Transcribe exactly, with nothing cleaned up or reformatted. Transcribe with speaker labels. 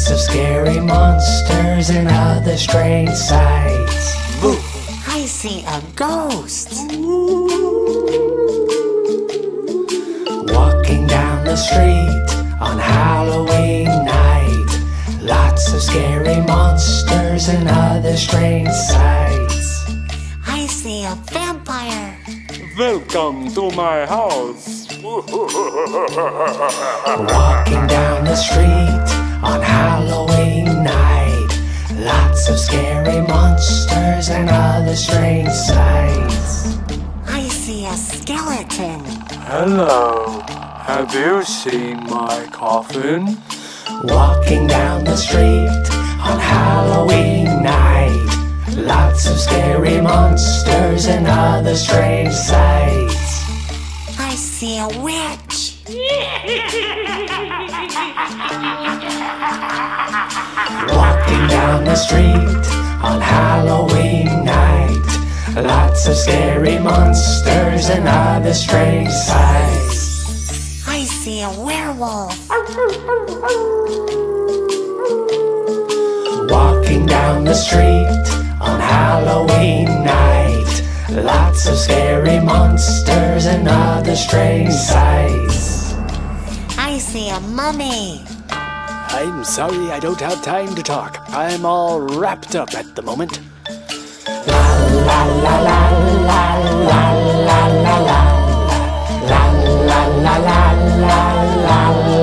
Speaker 1: Lots of scary monsters and other strange sights.
Speaker 2: Boo! I see a ghost.
Speaker 1: Walking down the street on Halloween night. Lots of scary monsters and other strange sights.
Speaker 2: I see a vampire.
Speaker 3: Welcome to my house.
Speaker 1: Walking down the street on Halloween night. Lots of scary monsters and other strange sights.
Speaker 2: I see a skeleton.
Speaker 3: Hello. Have you seen my coffin?
Speaker 1: Walking down the street on Halloween night. Lots of scary monsters and other strange sights.
Speaker 2: I see a witch.
Speaker 1: Walking down the street on Halloween night. Lots of scary monsters and other strange sights.
Speaker 2: I see a werewolf.
Speaker 1: Walking down the street on Halloween night. Lots of scary monsters and other strange sights.
Speaker 2: I see a mummy.
Speaker 4: I'm sorry I don't have time to talk. I'm all wrapped up at the moment.
Speaker 1: La la la la la la la la la la la la la la la